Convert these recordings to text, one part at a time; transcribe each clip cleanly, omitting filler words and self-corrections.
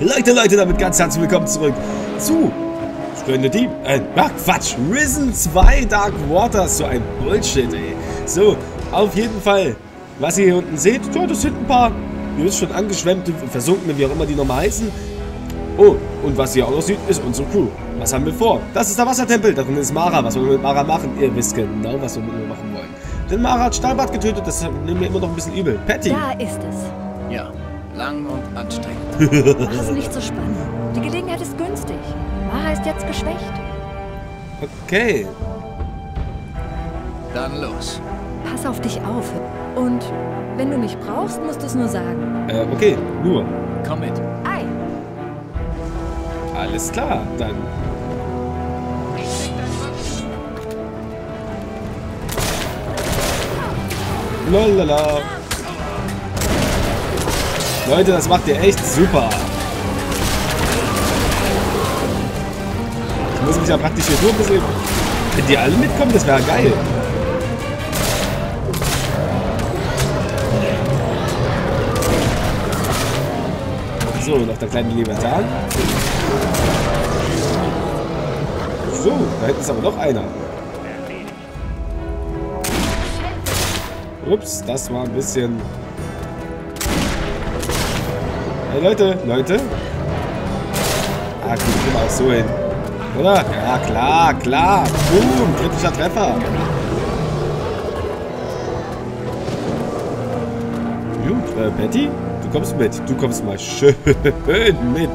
Leute, damit ganz herzlich willkommen zurück zu Stranded Quatsch, Risen 2 Dark Waters, so ein Bullshit, ey. So, auf jeden Fall, was ihr hier unten seht, ja, das sind ein paar, ihr wisst schon, angeschwemmte, versunkene, wie auch immer die nochmal heißen. Oh, und was ihr auch noch seht, ist unsere Crew. Was haben wir vor? Das ist der Wassertempel, da drin ist Mara. Was wollen wir mit Mara machen? Ihr wisst genau, was wir mit ihr machen wollen. Denn Mara hat Stahlbart getötet, das nehmen wir immer noch ein bisschen übel. Patty! Da ist es. Ja, lang und anstrengend. Mach es nicht so spannend. Die Gelegenheit ist günstig. Mara ist jetzt geschwächt. Okay. Dann los. Pass auf dich auf. Und wenn du mich brauchst, musst du es nur sagen. Okay, nur. Komm mit. Ei. Alles klar, dann. Lalala. Leute, das macht ihr echt super. Ich muss mich ja praktisch hier durchsehen. Wenn die alle mitkommen, das wäre geil. So, noch der kleine Leviathan. So, da hinten ist aber noch einer. Ups, das war ein bisschen... Hey Leute. Ah, gut, gehen wir auch so hin. Oder? Ja, klar. Boom, kritischer Treffer. Gut, Patty, du kommst mit. Du kommst mal schön mit.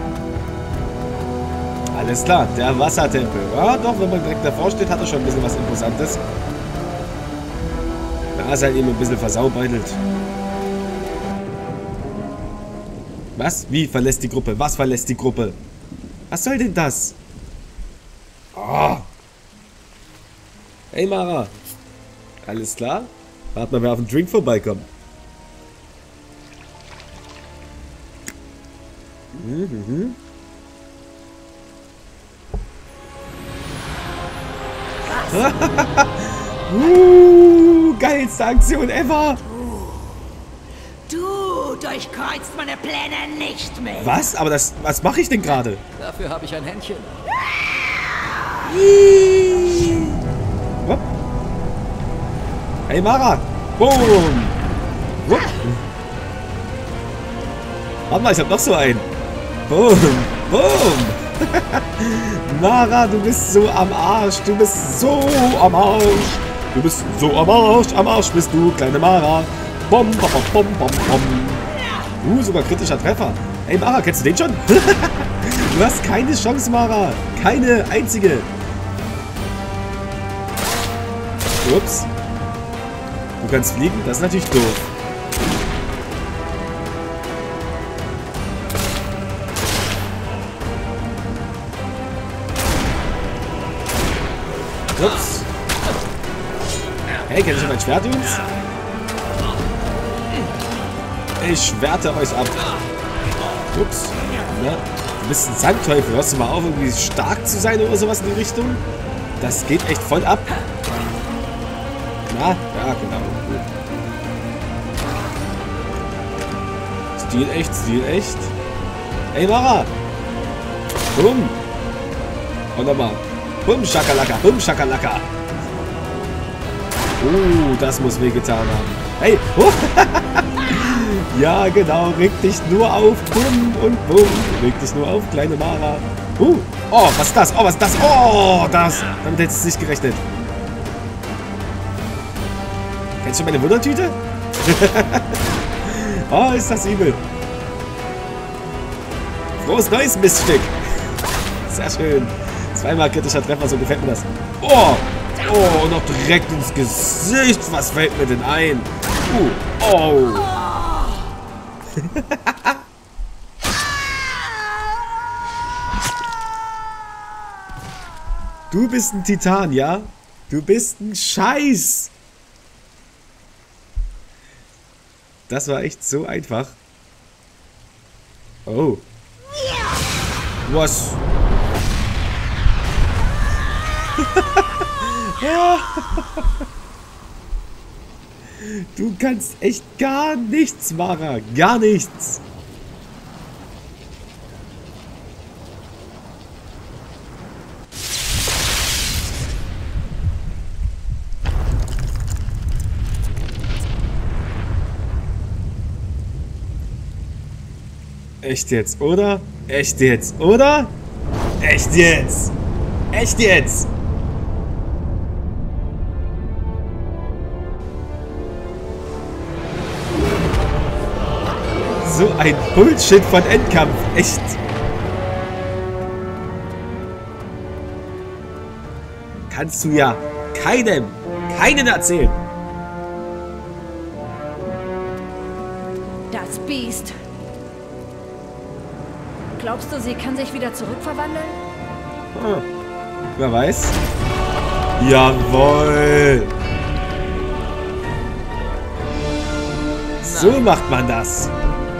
Alles klar, der Wassertempel. Ja, doch, wenn man direkt davor steht, hat er schon ein bisschen was Imposantes. Da ist halt eben ein bisschen versaubeutelt. Was? Wie verlässt die Gruppe? Was verlässt die Gruppe? Was soll denn das? Oh. Hey Mara. Alles klar? Warte mal, wer auf den Drink vorbeikommt. Geilste Aktion ever! Du durchkreuzt meine Pläne nicht mehr. Was? Aber das... Was mache ich denn gerade? Dafür habe ich ein Händchen. Hopp. Hey Mara! Boom! Hopp. Warte mal, ich hab noch so einen. Boom! Boom! Mara, du bist so am Arsch. Du bist so am Arsch. Du bist so am Arsch. Am Arsch bist du, kleine Mara. Bom, bom, bom, bom, bom. Sogar kritischer Treffer. Ey, Mara, kennst du den schon? Du hast keine Chance, Mara. Keine einzige. Ups. Du kannst fliegen? Das ist natürlich doof. Ups. Hey, kennt ihr schon mein Schwert, Jungs? Ich schwerte euch ab. Ups. Na, du bist ein Sandteufel. Hörst du mal auf, irgendwie stark zu sein oder sowas in die Richtung? Das geht echt voll ab. Na, ja, genau. Gut. Stil echt. Hey, Mara. Bumm. Und nochmal. Bumm, Schakalaka. Bumm, Schakalaka. Das muss wehgetan haben. Hey. Ja, genau. Reg dich nur auf. Bumm und bumm. Reg dich nur auf, kleine Mara. Oh, was ist das? Oh, was ist das? Oh, das. Damit hättest du nicht gerechnet. Kennst du meine Wundertüte? Oh, ist das übel. Frohes Neues, Miststück. Sehr schön. Zweimal kritischer Treffer, so gefällt mir das. Oh, noch direkt ins Gesicht. Was fällt mir denn ein? Oh. Du bist ein Titan, ja? Du bist ein Scheiß. Das war echt so einfach. Oh. Was? Du kannst echt gar nichts, Mara. Gar nichts. Echt jetzt, oder? Echt jetzt, oder? Echt jetzt! Echt jetzt! So ein Bullshit von Endkampf. Echt. Kannst du ja keinen erzählen. Das Biest. Glaubst du, sie kann sich wieder zurückverwandeln? Hm. Wer weiß. Jawohl. So macht man das.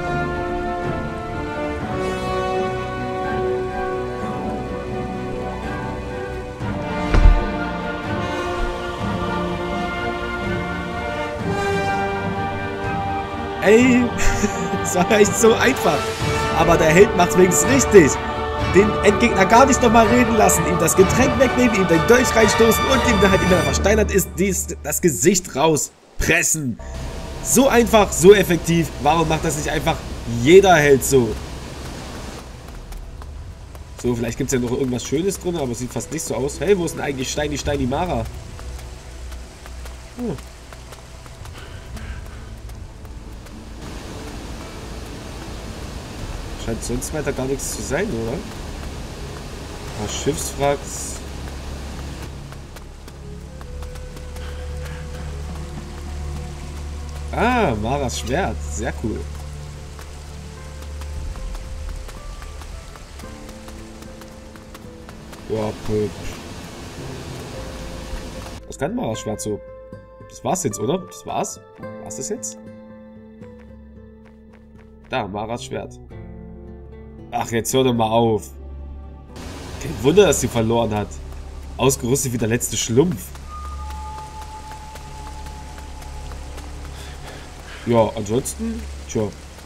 Ey, das war echt so einfach. Aber der Held macht's wenigstens richtig. Den Endgegner gar nicht nochmal reden lassen, ihm das Getränk wegnehmen, ihm den Dolch reinstoßen und ihm dann halt, wenn er versteinert ist, das Gesicht rauspressen. So einfach, so effektiv. Warum macht das nicht einfach jeder Held so? So, vielleicht gibt es ja noch irgendwas Schönes drin, aber es sieht fast nicht so aus. Hey, wo ist denn eigentlich Steini Mara? Hm. Scheint sonst weiter gar nichts zu sein, oder? Ah, Schiffswracks. Ah, Maras Schwert. Sehr cool. Ja, hübsch. Was kann Maras Schwert so? Das war's jetzt, oder? Das war's? War's das jetzt? Da, Maras Schwert. Ach, jetzt hör doch mal auf. Kein Wunder, dass sie verloren hat. Ausgerüstet wie der letzte Schlumpf. Ja, ansonsten, tja.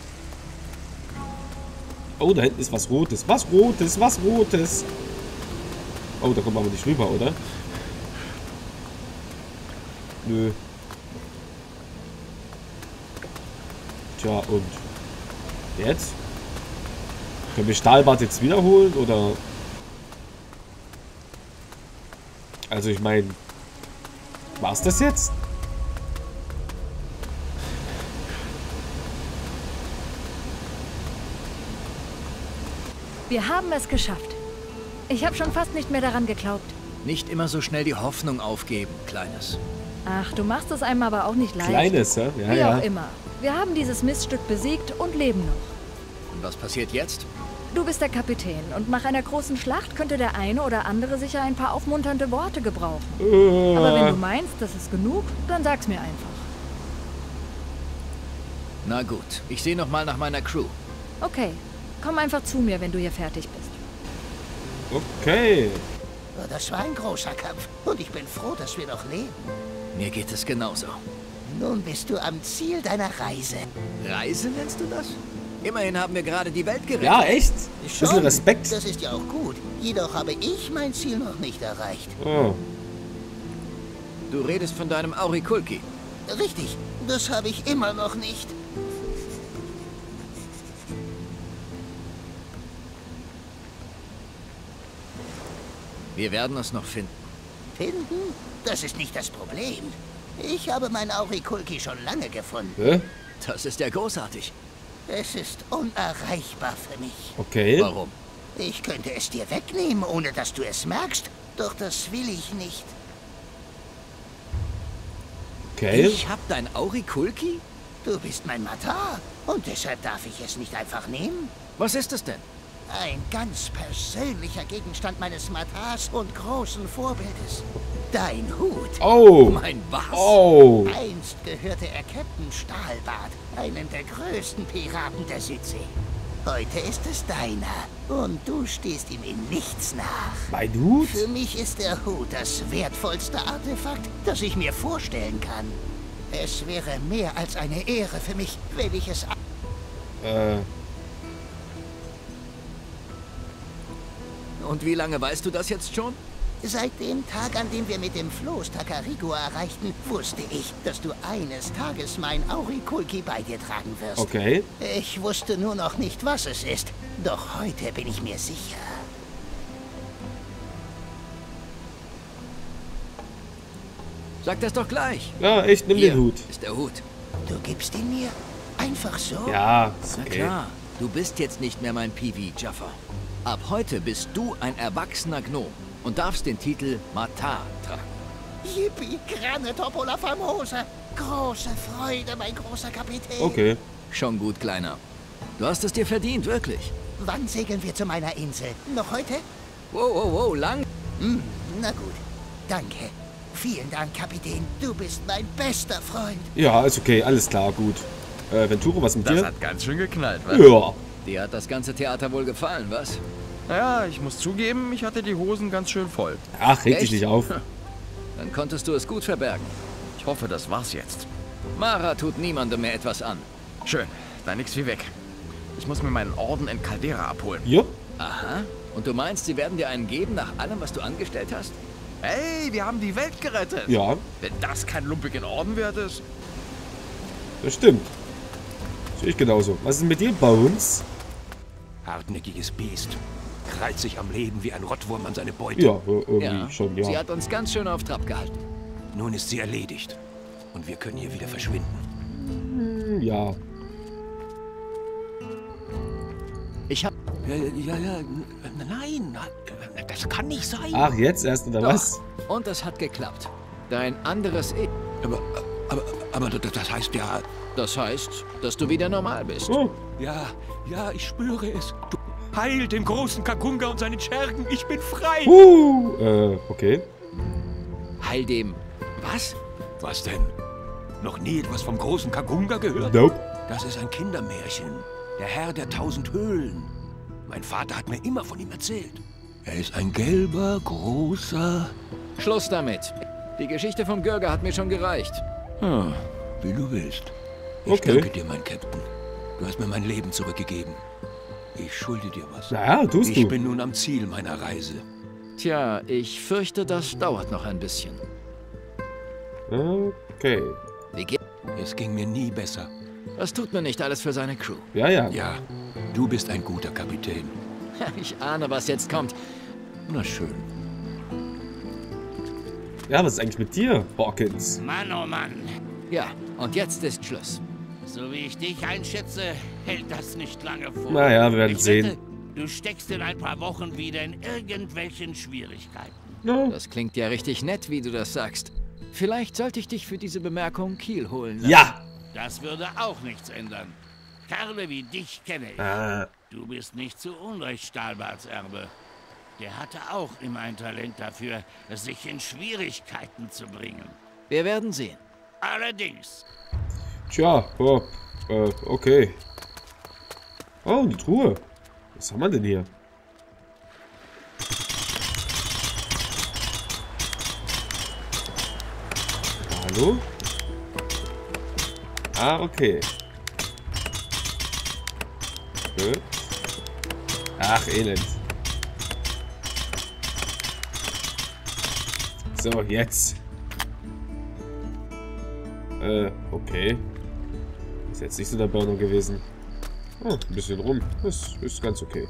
Oh, da hinten ist was Rotes. Was Rotes, was Rotes. Oh, da kommt man aber nicht rüber, oder? Nö. Tja, und jetzt? Können wir Stahlbad jetzt wiederholen, oder? Also ich meine, war's das jetzt? Wir haben es geschafft. Ich habe schon fast nicht mehr daran geglaubt. Nicht immer so schnell die Hoffnung aufgeben, Kleines. Ach, du machst es einem aber auch nicht leicht. Kleines, ja? Ja, Wie ja. auch immer. Wir haben dieses Miststück besiegt und leben noch. Und was passiert jetzt? Du bist der Kapitän und nach einer großen Schlacht könnte der eine oder andere sicher ein paar aufmunternde Worte gebrauchen. Aber wenn du meinst, das ist genug, dann sag's mir einfach. Na gut, ich sehe noch mal nach meiner Crew. Okay, komm einfach zu mir, wenn du hier fertig bist. Okay. Das war ein großer Kampf und ich bin froh, dass wir noch leben. Mir geht es genauso. Nun bist du am Ziel deiner Reise. Reise nennst du das? Immerhin haben wir gerade die Welt gerettet. Ja, echt? Bisschen Schon, Respekt. das ist ja auch gut. Jedoch habe ich mein Ziel noch nicht erreicht. Oh. Du redest von deinem Aurikulki. Richtig, das habe ich immer noch nicht. Wir werden es noch finden. Finden? Das ist nicht das Problem. Ich habe mein Aurikulki schon lange gefunden. Hä? Das ist ja großartig. Es ist unerreichbar für mich. Okay. Warum? Ich könnte es dir wegnehmen, ohne dass du es merkst. Doch das will ich nicht. Okay. Ich hab dein Aurikulki? Du bist mein Matar und deshalb darf ich es nicht einfach nehmen. Was ist es denn? Ein ganz persönlicher Gegenstand meines Matars und großen Vorbildes. Dein Hut. Oh. Mein was? Oh. Einst gehörte er Captain Stahlbart, einem der größten Piraten der Südsee. Heute ist es deiner und du stehst ihm in nichts nach. Mein Hut? Für mich ist der Hut das wertvollste Artefakt, das ich mir vorstellen kann. Es wäre mehr als eine Ehre für mich, wenn ich es... Und wie lange weißt du das jetzt schon? Seit dem Tag, an dem wir mit dem Floß Takarigua erreichten, wusste ich, dass du eines Tages mein Aurikulki bei dir tragen wirst. Okay. Ich wusste nur noch nicht, was es ist. Doch heute bin ich mir sicher. Sag das doch gleich. Ja, ich nimm Hier den Hut. ist der Hut. Du gibst ihn mir? Einfach so? Ja, ist Na okay. klar, du bist jetzt nicht mehr mein Piwi, Jaffa. Ab heute bist du ein erwachsener Gnom und darfst den Titel Matar tragen. Yippie, grande Topola famosa. Große Freude, mein großer Kapitän. Okay. Schon gut, Kleiner. Du hast es dir verdient, wirklich. Wann segeln wir zu meiner Insel? Noch heute? Wow, lang. Na gut. Danke. Vielen Dank, Kapitän. Du bist mein bester Freund. Ja, ist okay. Alles klar, gut. Venturo, was mit Das dir? hat ganz schön geknallt, was? Ja. Dir hat das ganze Theater wohl gefallen, was? Naja, ich muss zugeben, ich hatte die Hosen ganz schön voll. Ach, reg dich Echt? nicht auf. Dann konntest du es gut verbergen. Ich hoffe, das war's jetzt. Mara tut niemandem mehr etwas an. Schön, dann nix wie weg. Ich muss mir meinen Orden in Caldera abholen. Ja. Aha. Und du meinst, sie werden dir einen geben nach allem, was du angestellt hast? Hey, wir haben die Welt gerettet. Ja, Wenn das kein lumpigen Orden wert ist. das stimmt. Sehe ich genauso. Was ist mit dir, Bones? Hartnäckiges Biest. Krallt sich am Leben wie ein Rottwurm an seine Beute. Ja, irgendwie schon, Sie ja. hat uns ganz schön auf Trab gehalten. Nun ist sie erledigt. Und wir können hier wieder verschwinden. Ja. Ich hab... Nein, das kann nicht sein. Ach, jetzt erst oder was? Und es hat geklappt. Dein anderes Ich. Aber das heißt ja... Das heißt, dass du wieder normal bist. Oh. Ja, ich spüre es. Du heil den großen Kakunga und seinen Schergen. Ich bin frei. Okay. Heil dem... Was? Was denn? Noch nie etwas vom großen Kakunga gehört? Nope. Das ist ein Kindermärchen. Der Herr der 1000 Höhlen. Mein Vater hat mir immer von ihm erzählt. Er ist ein gelber, großer... Schluss damit. Die Geschichte vom Gürger hat mir schon gereicht. Wie du willst. Ich Okay. danke dir, mein Captain. Du hast mir mein Leben zurückgegeben. Ich schulde dir was. Naja, tust Ich du. bin nun am Ziel meiner Reise. Tja, ich fürchte, das dauert noch ein bisschen. Okay. Wie geht... Es ging mir nie besser. Das tut mir nicht alles für seine Crew. Ja, ja. Ja, du bist ein guter Kapitän. Ich ahne, was jetzt kommt. Na schön. Ja, was ist eigentlich mit dir, Hawkins? Mann, oh Mann. Ja, und jetzt ist Schluss. So wie ich dich einschätze, hält das nicht lange vor. Naja, wir werden Ich sehen. wette, du steckst in ein paar Wochen wieder in irgendwelchen Schwierigkeiten. Ja. Das klingt ja richtig nett, wie du das sagst. Vielleicht sollte ich dich für diese Bemerkung Kiel holen lassen. Ja. Das würde auch nichts ändern. Kerle wie dich kenne ich. Du bist nicht zu Unrecht Stahlbarts Erbe. Der hatte auch immer ein Talent dafür, sich in Schwierigkeiten zu bringen. Wir werden sehen. Allerdings. Tja, okay. Oh, die Truhe. Was haben wir denn hier? Hallo? Ah, okay. Gut. Ach, Elend. So, jetzt. Okay. Ist jetzt nicht so der Burner gewesen. Oh, ein bisschen rum. Das ist ganz okay.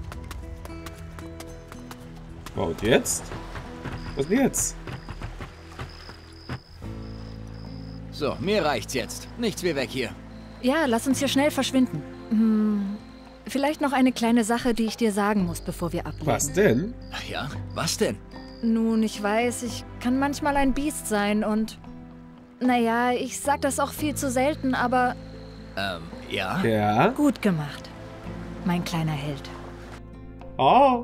Oh, und jetzt? Was denn jetzt? So, mir reicht's jetzt. Nichts wie weg hier. Ja, lass uns hier schnell verschwinden. Vielleicht noch eine kleine Sache, die ich dir sagen muss, bevor wir ablegen. Was denn? Ach ja, was denn? Nun, ich weiß, ich kann manchmal ein Biest sein und... Naja, ich sag das auch viel zu selten, aber Ja? Ja? gut gemacht. Mein kleiner Held. Oh.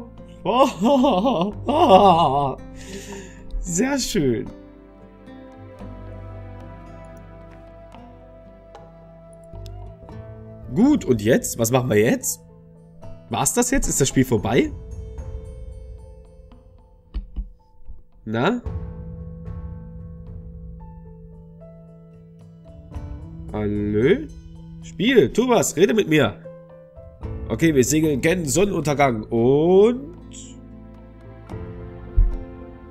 Oh. Sehr schön. Gut, und jetzt? Was machen wir jetzt? War's das jetzt? Ist das Spiel vorbei? Na? Hallo? Spiel, tu was, rede mit mir. Okay, wir segeln gen Sonnenuntergang und...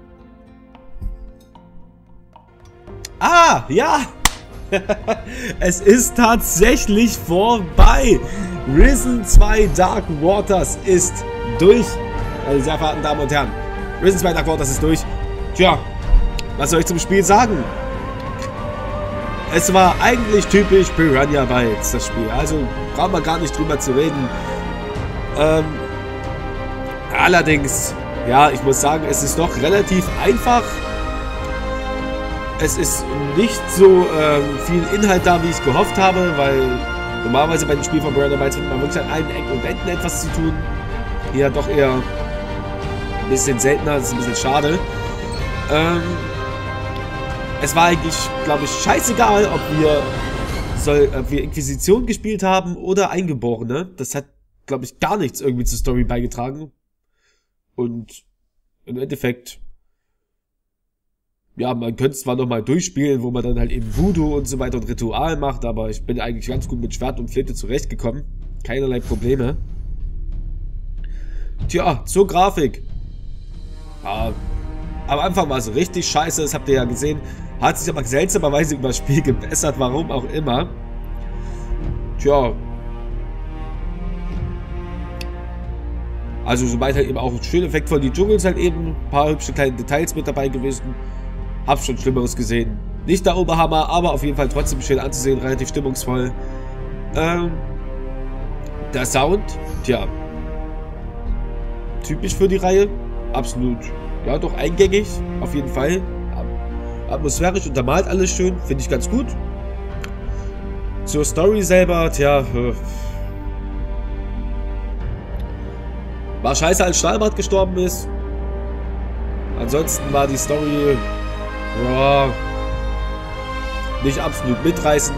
Ah, ja! Es ist tatsächlich vorbei! Risen 2 Dark Waters ist durch. Meine sehr verehrten Damen und Herren. Risen 2 Dark Waters ist durch. Tja, was soll ich zum Spiel sagen? Es war eigentlich typisch Piranha Bytes, das Spiel. Also brauchen wir gar nicht drüber zu reden. Allerdings, ja, ich muss sagen, es ist doch relativ einfach. Es ist nicht so viel Inhalt da, wie ich gehofft habe, weil normalerweise bei den Spielen von Piranha Bytes findet man wirklich an allen Ecken und Enden etwas zu tun. Hier doch eher ein bisschen seltener, das ist ein bisschen schade. Es war eigentlich, glaube ich, scheißegal, ob wir Inquisition gespielt haben oder Eingeborene. Das hat, glaube ich, gar nichts irgendwie zur Story beigetragen. Und im Endeffekt, ja, man könnte es zwar nochmal durchspielen, wo man dann halt eben Voodoo und so weiter und Ritual macht, aber ich bin eigentlich ganz gut mit Schwert und Flinte zurechtgekommen. Keinerlei Probleme. Tja, zur Grafik. Am Anfang war es richtig scheiße, das habt ihr ja gesehen. Hat sich aber seltsamerweise über das Spiel gebessert, warum auch immer. Tja. Also soweit halt eben auch ein schöner Effekt von die Dschungels halt eben. Ein paar hübsche kleine Details mit dabei gewesen. Hab's schon Schlimmeres gesehen. Nicht der Oberhammer, aber auf jeden Fall trotzdem schön anzusehen, relativ stimmungsvoll. Der Sound, tja. Typisch für die Reihe. Absolut, ja doch eingängig, auf jeden Fall. Atmosphärisch untermalt alles schön, finde ich ganz gut. Zur Story selber, tja, war scheiße, als Stahlbart gestorben ist. Ansonsten war die Story, ja, nicht absolut mitreißend.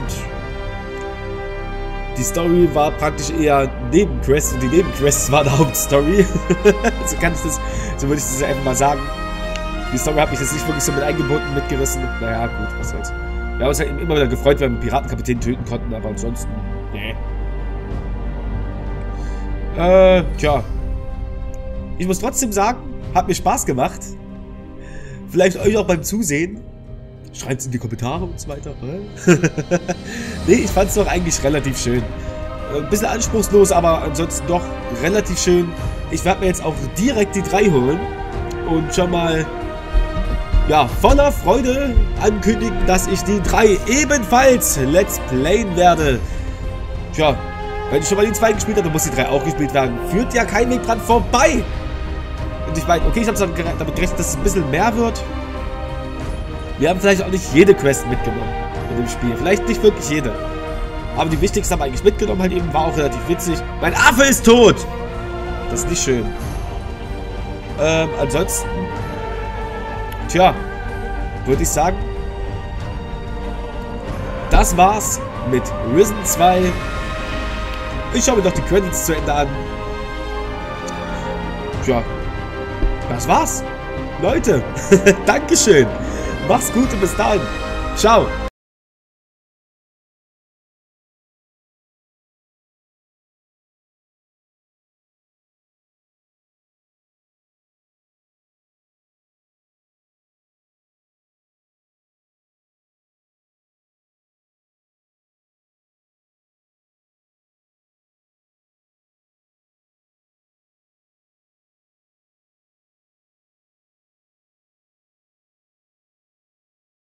Die Story war praktisch eher Nebenquests und die Nebenquests waren die Hauptstory. so würde ich das einfach mal sagen. Die Story hat mich jetzt nicht wirklich so mit eingebunden, mitgerissen. Naja, gut, was soll's. Wir haben uns halt immer wieder gefreut, wenn wir einen Piratenkapitän töten konnten, aber ansonsten, nee. Tja. Ich muss trotzdem sagen, hat mir Spaß gemacht. Vielleicht euch auch beim Zusehen. Schreibt es in die Kommentare und so weiter. Nee, ich fand es doch eigentlich relativ schön. Ein bisschen anspruchslos, aber ansonsten doch relativ schön. Ich werde mir jetzt auch direkt die 3 holen. Und schon mal, ja, voller Freude ankündigen, dass ich die 3 ebenfalls Let's Playen werde. Tja, wenn ich schon mal die 2 gespielt habe, dann muss die 3 auch gespielt werden. Führt ja kein Weg dran vorbei. Und ich meine, okay, ich habe damit gerechnet, dass es ein bisschen mehr wird. Wir haben vielleicht auch nicht jede Quest mitgenommen in dem Spiel. Vielleicht nicht wirklich jede. Aber die wichtigsten haben wir eigentlich mitgenommen, halt eben. War auch relativ witzig. Mein Affe ist tot! Das ist nicht schön. Ansonsten, tja, würde ich sagen, das war's mit Risen 2. Ich schaue mir doch die Credits zu Ende an. Tja, das war's. Leute, Dankeschön. Mach's gut und bis dahin. Ciao.